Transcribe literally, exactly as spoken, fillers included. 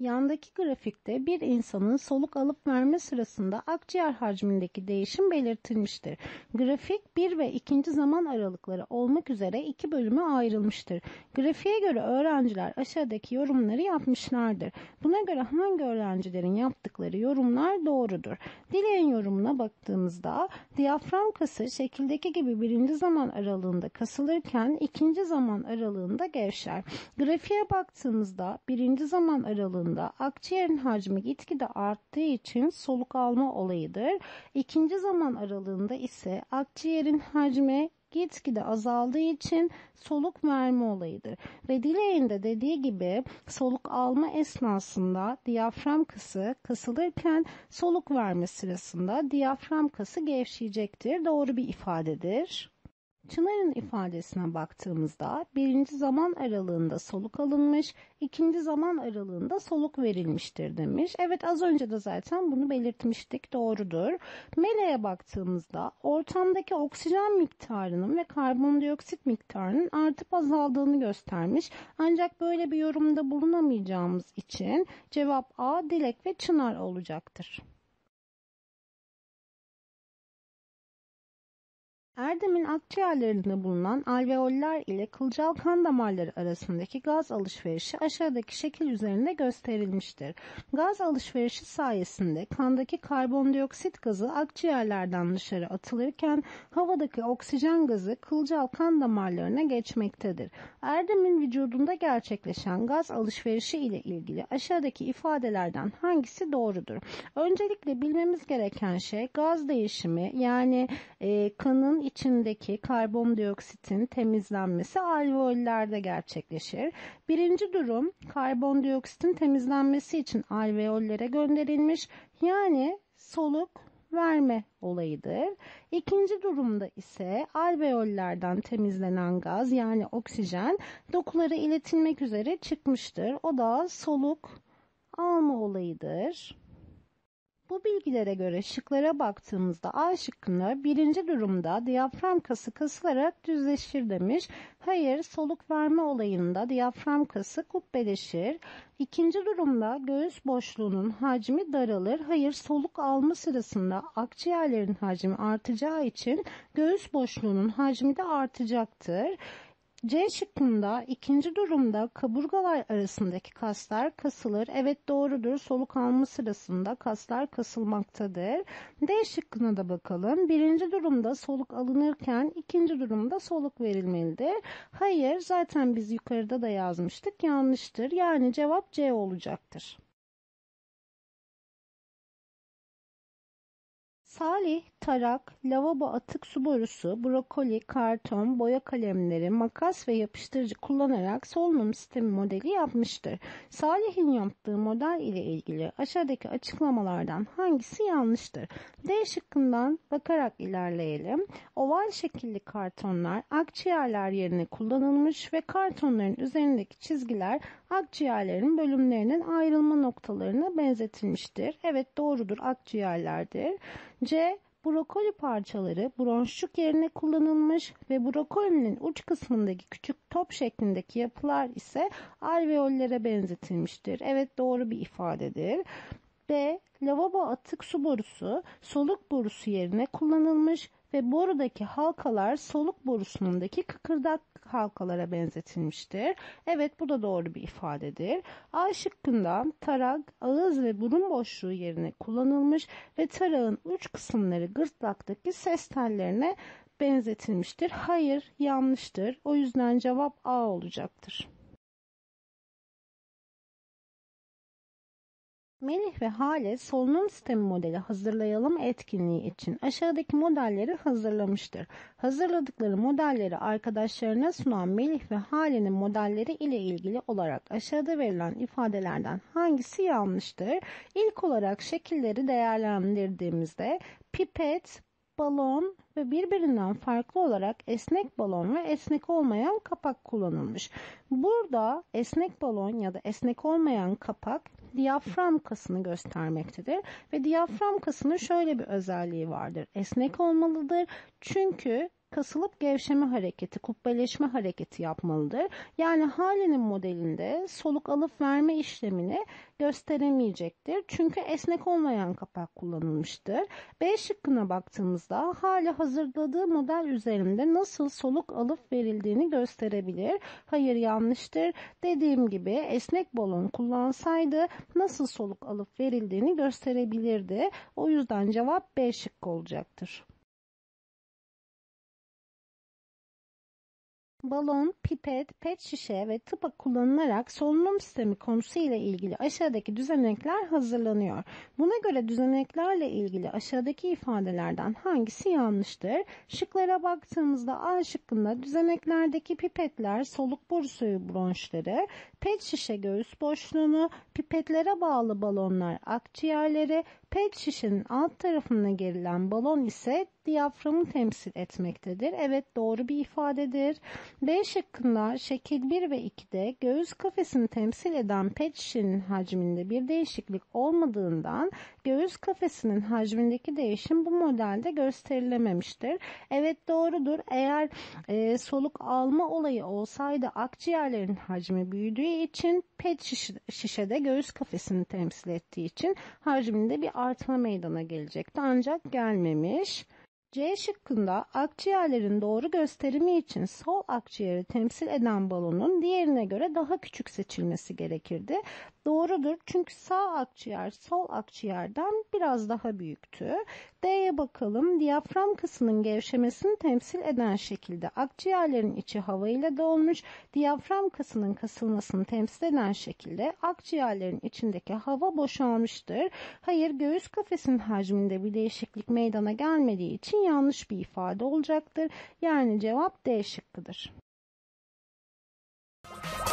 Yandaki grafikte bir insanın soluk alıp verme sırasında akciğer hacmindeki değişim belirtilmiştir. Grafik bir ve ikinci zaman aralıkları olmak üzere iki bölüme ayrılmıştır. Grafiğe göre öğrenciler aşağıdaki yorumları yapmışlardır. Buna göre hangi öğrencilerin yaptıkları yorumlar doğrudur? Dileğin yorumuna baktığımızda diyafram kası şekildeki gibi birinci zaman aralığında kasılırken ikinci zaman aralığında gevşer. Grafiğe baktığımızda birinci zaman aralığında akciğerin hacmi gitgide arttığı için soluk alma olayıdır. İkinci zaman aralığında ise akciğerin hacmi gitgide azaldığı için soluk verme olayıdır. Ve dileğin de dediği gibi soluk alma esnasında diyafram kası kasılırken soluk verme sırasında diyafram kası gevşeyecektir. Doğru bir ifadedir. Çınar'ın ifadesine baktığımızda birinci zaman aralığında soluk alınmış, ikinci zaman aralığında soluk verilmiştir demiş. Evet, az önce de zaten bunu belirtmiştik, doğrudur. Meleğe baktığımızda ortamdaki oksijen miktarının ve karbondioksit miktarının artıp azaldığını göstermiş. Ancak böyle bir yorumda bulunamayacağımız için cevap A, Dilek ve Çınar olacaktır. Erdem'in akciğerlerinde bulunan alveoller ile kılcal kan damarları arasındaki gaz alışverişi aşağıdaki şekil üzerinde gösterilmiştir. Gaz alışverişi sayesinde kandaki karbondioksit gazı akciğerlerden dışarı atılırken havadaki oksijen gazı kılcal kan damarlarına geçmektedir. Erdem'in vücudunda gerçekleşen gaz alışverişi ile ilgili aşağıdaki ifadelerden hangisi doğrudur? Öncelikle bilmemiz gereken şey gaz değişimi, yani e, kanın içindeki karbondioksitin temizlenmesi alveollerde gerçekleşir. Birinci durum, karbondioksitin temizlenmesi için alveollere gönderilmiş, yani soluk verme olayıdır. İkinci durumda ise alveollerden temizlenen gaz, yani oksijen dokulara iletilmek üzere çıkmıştır. O da soluk alma olayıdır. Bu bilgilere göre şıklara baktığımızda A şıkkında birinci durumda diyafram kası kasılarak düzleşir demiş. Hayır, soluk verme olayında diyafram kası kubbeleşir. İkinci durumda göğüs boşluğunun hacmi daralır. Hayır, soluk alma sırasında akciğerlerin hacmi artacağı için göğüs boşluğunun hacmi de artacaktır. C şıkkında ikinci durumda kaburgalar arasındaki kaslar kasılır. Evet, doğrudur. Soluk alma sırasında kaslar kasılmaktadır. D şıkkına da bakalım. Birinci durumda soluk alınırken ikinci durumda soluk verilmelidir. Hayır, zaten biz yukarıda da yazmıştık. Yanlıştır. Yani cevap C olacaktır. Salih, tarak, lavabo atık su borusu, brokoli, karton, boya kalemleri, makas ve yapıştırıcı kullanarak solunum sistemi modeli yapmıştır. Salih'in yaptığı model ile ilgili aşağıdaki açıklamalardan hangisi yanlıştır? D şıkkından bakarak ilerleyelim. Oval şekilli kartonlar akciğerler yerine kullanılmış ve kartonların üzerindeki çizgiler akciğerlerin bölümlerinin ayrılma noktalarına benzetilmiştir. Evet, doğrudur, akciğerlerdir. C. Brokoli parçaları bronşçuk yerine kullanılmış ve brokolinin uç kısmındaki küçük top şeklindeki yapılar ise alveollere benzetilmiştir. Evet, doğru bir ifadedir. D. Lavabo atık su borusu soluk borusu yerine kullanılmış ve borudaki halkalar soluk borusundaki kıkırdak halkalara benzetilmiştir. Evet, bu da doğru bir ifadedir. A şıkkında tarak, ağız ve burun boşluğu yerine kullanılmış ve tarağın uç kısımları gırtlaktaki ses tellerine benzetilmiştir. Hayır, yanlıştır. O yüzden cevap A olacaktır. Melih ve Hale solunum sistemi modeli hazırlayalım etkinliği için aşağıdaki modelleri hazırlamıştır. Hazırladıkları modelleri arkadaşlarına sunan Melih ve Hale'nin modelleri ile ilgili olarak aşağıda verilen ifadelerden hangisi yanlıştır? İlk olarak şekilleri değerlendirdiğimizde pipet, balon ve birbirinden farklı olarak esnek balon ve esnek olmayan kapak kullanılmış. Burada esnek balon ya da esnek olmayan kapak diyafram kasını göstermektedir ve diyafram kasının şöyle bir özelliği vardır. Esnek olmalıdır çünkü kasılıp gevşeme hareketi, kubbeleşme hareketi yapmalıdır. Yani Halley'nin modelinde soluk alıp verme işlemini gösteremeyecektir. Çünkü esnek olmayan kapak kullanılmıştır. B şıkkına baktığımızda Halley hazırladığı model üzerinde nasıl soluk alıp verildiğini gösterebilir. Hayır, yanlıştır. Dediğim gibi esnek balon kullansaydı nasıl soluk alıp verildiğini gösterebilirdi. O yüzden cevap B şıkkı olacaktır. Balon, pipet, pet şişe ve tıpa kullanılarak solunum sistemi konusu ile ilgili aşağıdaki düzenekler hazırlanıyor. Buna göre düzeneklerle ilgili aşağıdaki ifadelerden hangisi yanlıştır? Şıklara baktığımızda A şıkkında düzeneklerdeki pipetler soluk boru suyu bronşları, pet şişe göğüs boşluğunu, pipetlere bağlı balonlar akciğerleri, pet şişenin alt tarafına gerilen balon ise diyaframı temsil etmektedir. Evet, doğru bir ifadedir. B şıkkında şekil bir ve ikide göğüs kafesini temsil eden pet şişenin hacminde bir değişiklik olmadığından göğüs kafesinin hacmindeki değişim bu modelde gösterilememiştir. Evet, doğrudur. Eğer e, soluk alma olayı olsaydı akciğerlerin hacmi büyüdüğü için pet şişe, şişede göğüs kafesini temsil ettiği için hacminde bir artma meydana gelecekti. Ancak gelmemiş. C şıkkında akciğerlerin doğru gösterimi için sol akciğeri temsil eden balonun diğerine göre daha küçük seçilmesi gerekirdi. Doğrudur, çünkü sağ akciğer sol akciğerden biraz daha büyüktü. D'ye bakalım. Diyafram kasının gevşemesini temsil eden şekilde akciğerlerin içi hava ile dolmuş. Diyafram kasının kasılmasını temsil eden şekilde akciğerlerin içindeki hava boşalmıştır. Hayır, göğüs kafesinin hacminde bir değişiklik meydana gelmediği için yanlış bir ifade olacaktır. Yani cevap D şıkkıdır.